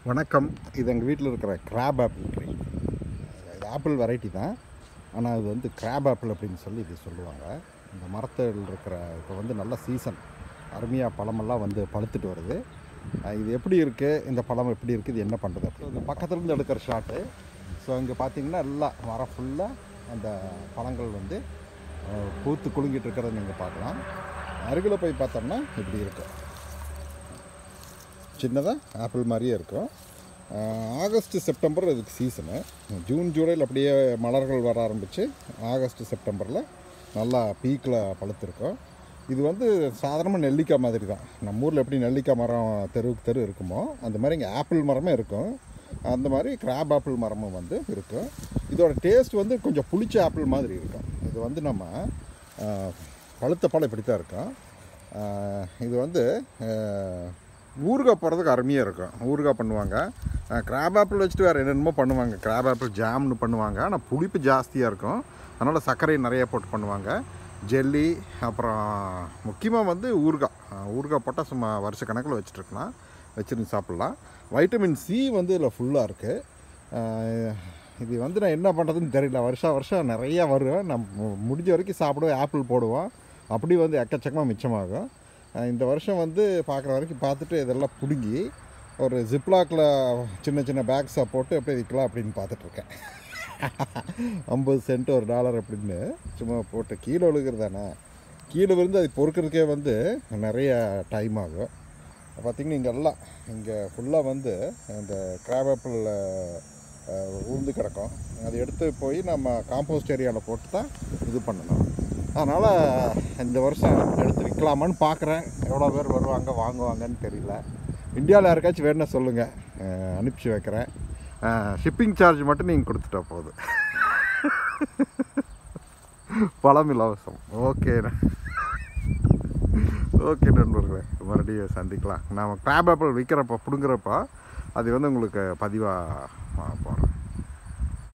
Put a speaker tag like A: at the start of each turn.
A: வணக்கம். இது எங்கள் வீட்டில் இருக்கிற கிராப் ஆப்பிள் ட்ரீ. இது ஆப்பிள் வெரைட்டி தான், ஆனால் இது வந்து கிராப் ஆப்பிள் அப்படின்னு சொல்லி இது சொல்லுவாங்க. இந்த மரத்தில் இருக்கிற இப்போ வந்து நல்ல சீசன், அருமையாக பழமெல்லாம் வந்து பழுத்துட்டு வருது. இது எப்படி இருக்குது, இந்த பழம் எப்படி இருக்குது, இது என்ன பண்ணுறது அப்படி இந்த பக்கத்துலேருந்து எடுக்கிற ஷாட்டு. ஸோ இங்கே பார்த்தீங்கன்னா எல்லாம் மரம் ஃபுல்லாக அந்த பழங்கள் வந்து பூத்து குலுங்கிட்டு இருக்கிறத நீங்கள் பார்க்கலாம். அருகில் போய் பார்த்தோம்னா இப்படி இருக்கும், சின்னதாக ஆப்பிள் மாதிரியே இருக்கும். ஆகஸ்ட் செப்டம்பர் இதுக்கு சீசனு. ஜூன் ஜூலையில் அப்படியே மலர்கள் வர ஆரம்பித்து ஆகஸ்ட் செப்டம்பரில் நல்லா பீக்கில் பழுத்திருக்கும். இது வந்து சாதாரணமாக நெல்லிக்காய் மாதிரி தான். நம்ம ஊரில் எப்படி நெல்லிக்காய் மரம் தெருவுக்கு தெரு இருக்குமோ அந்த மாதிரி இங்கே ஆப்பிள் மரமே இருக்கும். அந்த மாதிரி கிராப் ஆப்பிள் மரமும் வந்து இருக்கும். இதோட டேஸ்ட் வந்து கொஞ்சம் புளிச்ச ஆப்பிள் மாதிரி இருக்கும். இது வந்து நம்ம பழுத்த பழம் இப்படி தான் இருக்கும். இது வந்து ஊறுகாய் போடுறதுக்கு அருமையாக இருக்கும். ஊறுகாய் பண்ணுவாங்க. கிராப் ஆப்பிள் வச்சுட்டு வேறு என்னென்னமோ பண்ணுவாங்க. கிராப் ஆப்பிள் ஜாம்னு பண்ணுவாங்க, ஆனால் புளிப்பு ஜாஸ்தியாக இருக்கும். அதனால் சர்க்கரை நிறைய போட்டு பண்ணுவாங்க. ஜெல்லி, அப்புறம் முக்கியமாக வந்து ஊறுகாய் போட்டால் சும்மா வருஷ கணக்கில் வச்சுட்டுருக்கலாம், வச்சுருந்து சாப்பிட்லாம். வைட்டமின் சி வந்து இதில் ஃபுல்லாக இருக்குது. இது வந்து நான் என்ன பண்ணுறதுன்னு தெரியல. வருஷம் நிறையா வரும். நம்ம முடிஞ்ச வரைக்கும் சாப்பிடுவோம், ஆப்பிள் போடுவோம். அப்படி வந்து எக்கச்சக்கமாக மிச்சமாகும். இந்த வருஷம் வந்து பார்க்குற வரைக்கும் பார்த்துட்டு இதெல்லாம் பிடுங்கி ஒரு ஜிப்லாக்கில் சின்ன சின்ன பேக்ஸாக போட்டு எப்படி விற்கலாம் அப்படின்னு பார்த்துட்ருக்கேன். 50 சென்ட் $1 அப்படின்னு சும்மா போட்டு கீழே விழுகிறதானே, கீழே விழுந்து அது பொறுக்கிறதுக்கே வந்து நிறைய டைம் ஆகும். பார்த்திங்கன்னா இங்கே எல்லாம் இங்கே ஃபுல்லாக வந்து இந்த கிராப் ஆப்பிள் உளுந்து கிடக்கும். அதை எடுத்து போய் நம்ம காம்போஸ்ட் ஏரியாவில் போட்டு தான் இது பண்ணணும். அதனால் இந்த வருஷம் எடுத்து விற்கலாமான்னு பார்க்குறேன். எவ்வளோ பேர் வருவாங்க வாங்குவாங்கன்னு தெரியல. இந்தியாவில் யாருக்காச்சும் வேணும்னா சொல்லுங்கள், அனுப்பிச்சி வைக்கிறேன். ஷிப்பிங் சார்ஜ் மட்டும் நீங்கள் கொடுத்துட்டா போதும். பழம் இலவசம். ஓகே நண்பர்களே, மறுபடியும் சந்திக்கலாம். நம்ம கிராப் ஆப்பிள் விற்கிறப்போ பிடுங்குறப்போ அது வந்து உங்களுக்கு பதிவாக போகிறேன்.